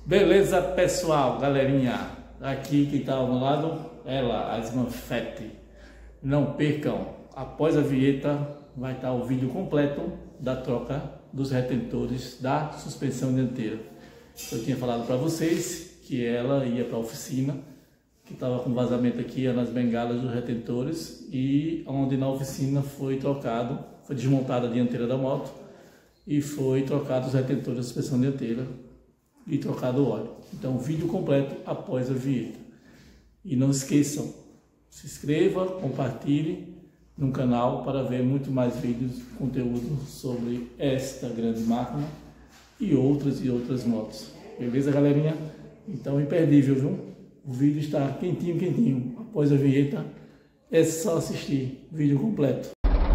Beleza, pessoal, galerinha, aqui quem está ao meu lado, ela, a Smanfetti. Não percam, após a vinheta vai estar o vídeo completo da troca dos retentores da suspensão dianteira. Eu tinha falado para vocês que ela ia para a oficina, que estava com vazamento aqui nas bengalas dos retentores, e onde na oficina foi desmontada a dianteira da moto e foi trocado os retentores da suspensão dianteira e trocado o óleo. Então, o vídeo completo após a vinheta. E não esqueçam, se inscreva, compartilhe no canal para ver muito mais vídeos, conteúdo sobre esta grande máquina e outras motos. Beleza, galerinha? Então, imperdível, viu? O vídeo está quentinho. Após a vinheta, é só assistir. Vídeo completo.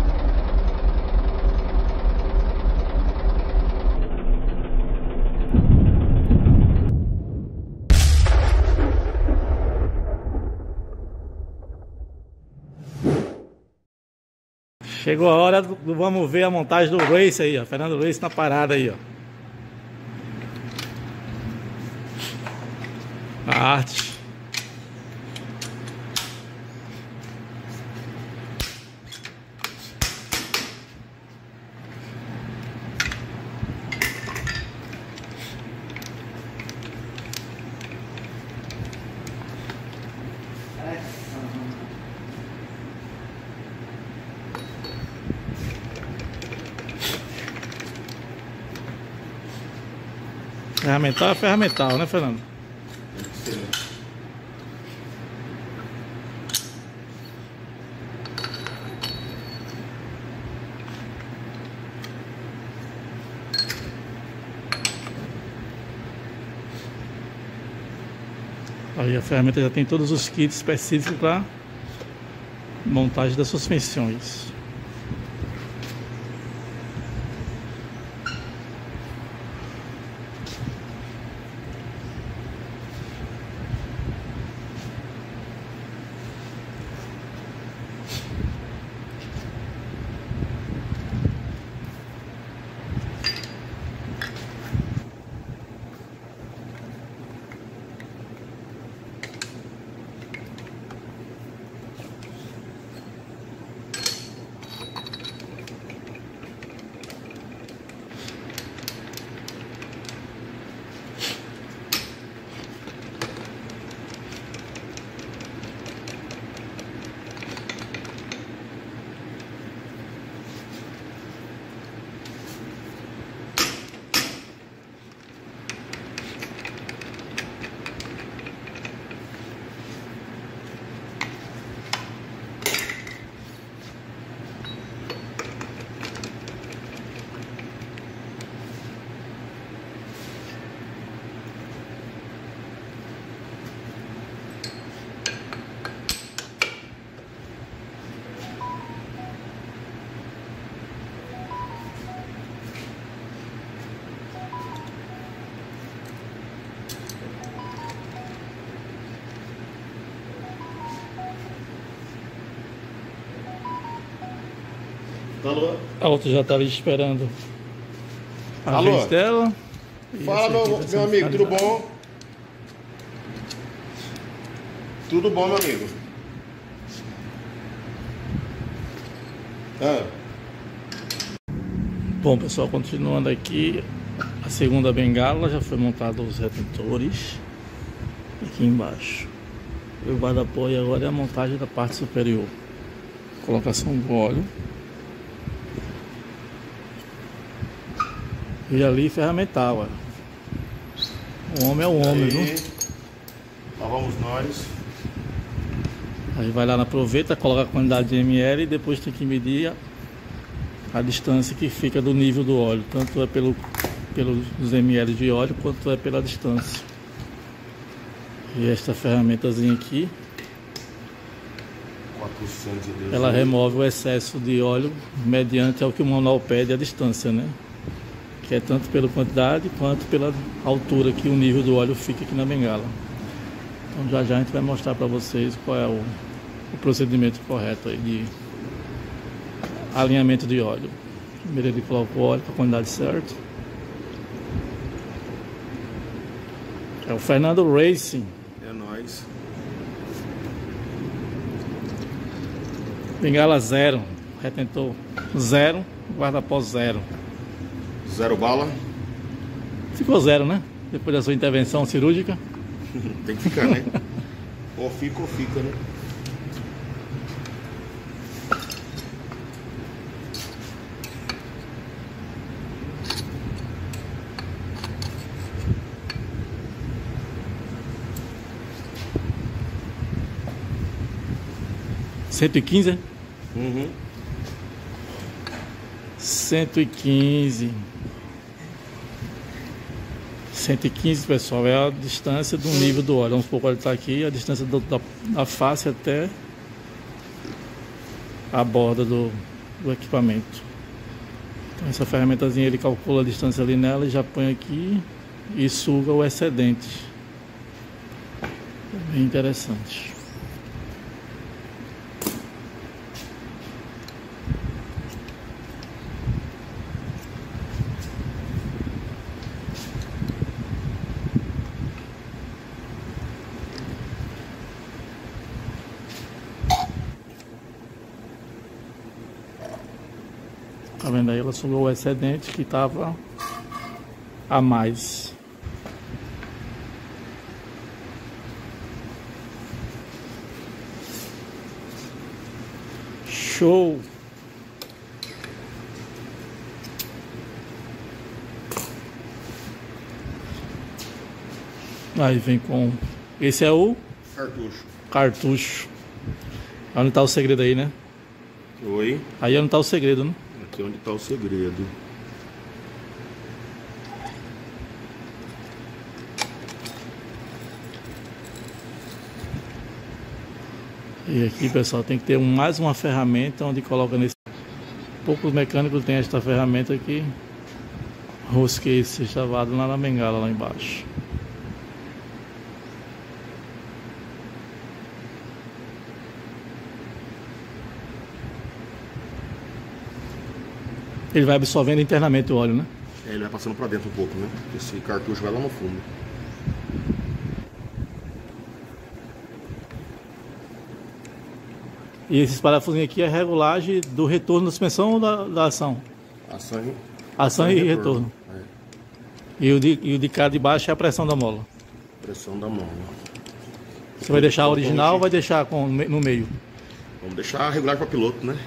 Chegou a hora vamos ver a montagem do Race aí, ó. Fernando Race na parada aí, ó. A arte. Ferramental é ferramental, né, Fernando? Sim. Aí a ferramenta já tem todos os kits específicos para montagem das suspensões. Alô? A outra já está ali esperando a Alô? vez dela. Fala, meu amigo, tudo bom? Tudo bom, meu amigo? Bom, pessoal, continuando aqui, a segunda bengala já foi montada os retentores aqui embaixo. O guarda-apoio agora é a montagem da parte superior, colocação do óleo. E ali ferramental, ó. O homem é o homem, viu? Lá vamos nós. Aí vai lá na proveta, coloca a quantidade de ml e depois tem que medir a distância que fica do nível do óleo. Tanto é pelos ml de óleo, quanto é pela distância. E esta ferramentazinha aqui, 418. ela remove o excesso de óleo mediante ao que o manual pede a distância, né? Que é tanto pela quantidade quanto pela altura que o nível do óleo fica aqui na bengala. Então já a gente vai mostrar para vocês qual é o procedimento correto aí de alinhamento de óleo. Primeiro ele coloca o óleo com a quantidade certa. É o Fernando Racing. É nóis. Bengala 0, retentor 0, guarda-pó 0. 0 bala. Ficou 0, né? Depois da sua intervenção cirúrgica. Tem que ficar, né? Ou fica, né? $115? Uhum. 115. 115, pessoal, é a distância do nível do óleo. Vamos supor que o óleo está aqui, a distância da face até a borda do equipamento. Então essa ferramentazinha ele calcula a distância ali nela e já põe aqui e suga o excedente. É bem interessante. Tá vendo aí? Ela sugou o excedente que estava a mais. Show! Aí vem com... Esse é o... Cartucho. Cartucho. Onde tá o segredo aí, né? Oi. Aí onde tá o segredo, né? Aqui é onde tá o segredo. E aqui, pessoal, tem que ter mais uma ferramenta onde coloca nesse... Poucos mecânicos têm esta ferramenta aqui. Rosqueia esse chavado lá na bengala, lá embaixo. Ele vai absorvendo internamente o óleo, né? É, ele vai passando pra dentro um pouco, né? Esse cartucho vai lá no fundo. E esses parafusinhos aqui é a regulagem do retorno da suspensão ou da ação? Ação e retorno. É. E o de cá de baixo é a pressão da mola. Pressão da mola. Você vai deixar a original ou vai deixar no meio? Vamos deixar regular para piloto, né?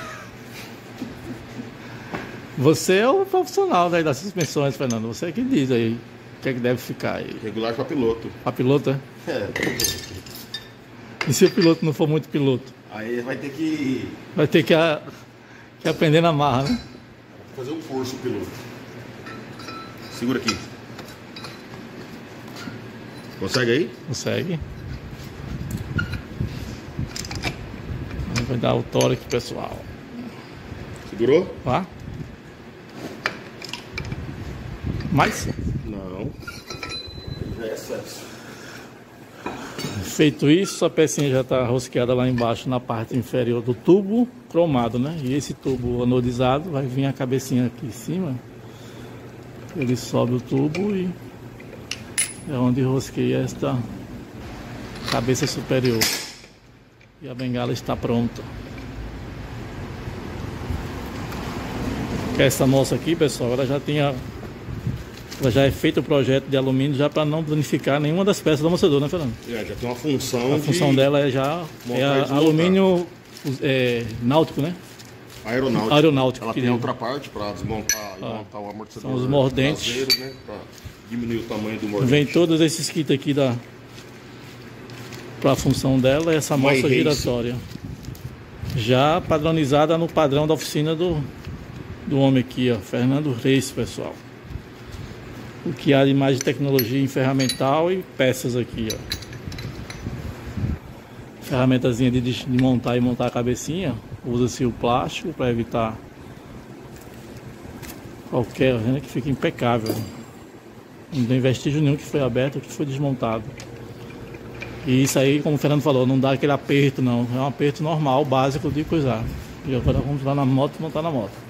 Você é o profissional daí das suspensões, Fernando. Você é que diz aí o que é que deve ficar aí. Regular para piloto. A piloto, é? É. E se o piloto não for muito piloto? Aí vai ter que... Vai ter que aprender na marra, né? Fazer um curso, piloto. Segura aqui. Consegue aí? Consegue. Vai dar o tórax, pessoal. Segurou? Tá? Mais? Não. Já é excesso. Feito isso, a pecinha já está rosqueada lá embaixo na parte inferior do tubo cromado, né? E esse tubo anodizado vai vir a cabecinha aqui em cima. Ele sobe o tubo e é onde rosqueia esta cabeça superior. E a bengala está pronta. Essa nossa aqui, pessoal, ela já é feito o projeto de alumínio já para não danificar nenhuma das peças do amortecedor, né, Fernando? É, já tem uma função. A função dela é alumínio náutico, né? Aeronáutico. Ela tem outra parte para desmontar e montar o amortecedor. São os mordentes. Traseiro, né? Para diminuir o tamanho do mordente. Vem todos esses kits aqui para a função dela, essa moça giratória. Já padronizada no padrão da oficina do homem aqui, ó, Fernando Reis, pessoal. O que há de mais de tecnologia em ferramental e peças aqui, ó. Ferramentazinha de montar e montar a cabecinha. Usa-se o plástico para evitar qualquer, né, que fique impecável. Não tem vestígio nenhum que foi aberto, que foi desmontado. E isso aí, como o Fernando falou, não dá aquele aperto não. É um aperto normal, básico de coisar. E agora vamos lá na moto e montar na moto.